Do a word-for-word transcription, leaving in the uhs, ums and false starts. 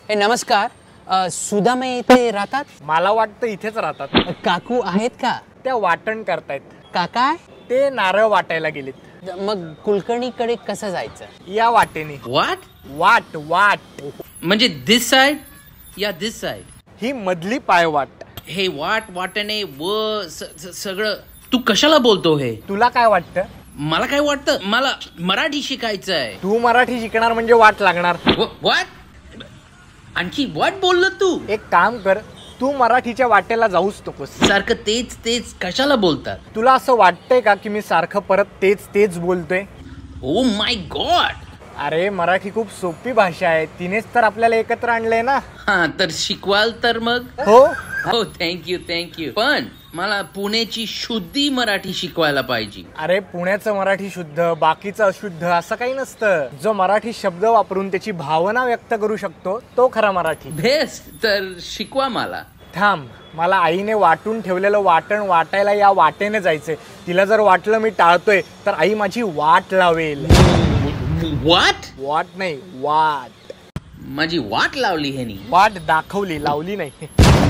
ए नमस्कार, सुदामे इथे राहतात? मला वाटतं इथेच राहतात. काकू आहेत का? त्या वाटण करतायत. काका ते नारळ वाटायला गेलेत. मग कुलकर्णीकडे कसं जायचं? या वाटेने. व्हॉट? वाट वाट म्हणजे दिस साइड या दिस साइड? ही मधली पायवाट. हे वाट वाटणे व स- स- सगळं तू कशाला बोलतो हे? तुला काय वाटतं? मला काय वाटतं, मला मराठी शिकायचं आहे. तू मराठी शिकणार म्हणजे वाट लागणार. व्हॉट? आणखी व्हॉट बोललो तू? एक काम कर, तू मराठीच्या वाटेला जाऊच नकोस. सारखं तेच तेच कशाला बोलतात? तुला असं वाटतंय का की मी सारखं परत तेच तेच बोलतोय? Oh my God. अरे मराठी खूप सोपी भाषा आहे, तिनेच तर आपल्याला एकत्र आणलंय ना. हा तर शिकवाल तर मग? हो हो थँक्यू थँक्यू. पण मला पुण्याची शुद्धी मराठी शिकवायला पाहिजे. अरे पुण्याचं मराठी शुद्ध, बाकीचं अशुद्ध असं काही नसतं. जो मराठी शब्द वापरून त्याची भावना व्यक्त करू शकतो तो खरा मराठी. बेस्ट, तर शिकवा मला. थांब, मला आईने वाटून ठेवलेलं वाटण वाटायला या वाटेने जायचंय. तिला जर वाटलं मी टाळतोय तर आई माझी वाट लावेल. वाट? वाट नाही, वाट. माझी वाट लावली ह्यानी. वाट दाखवली, लावली नाही.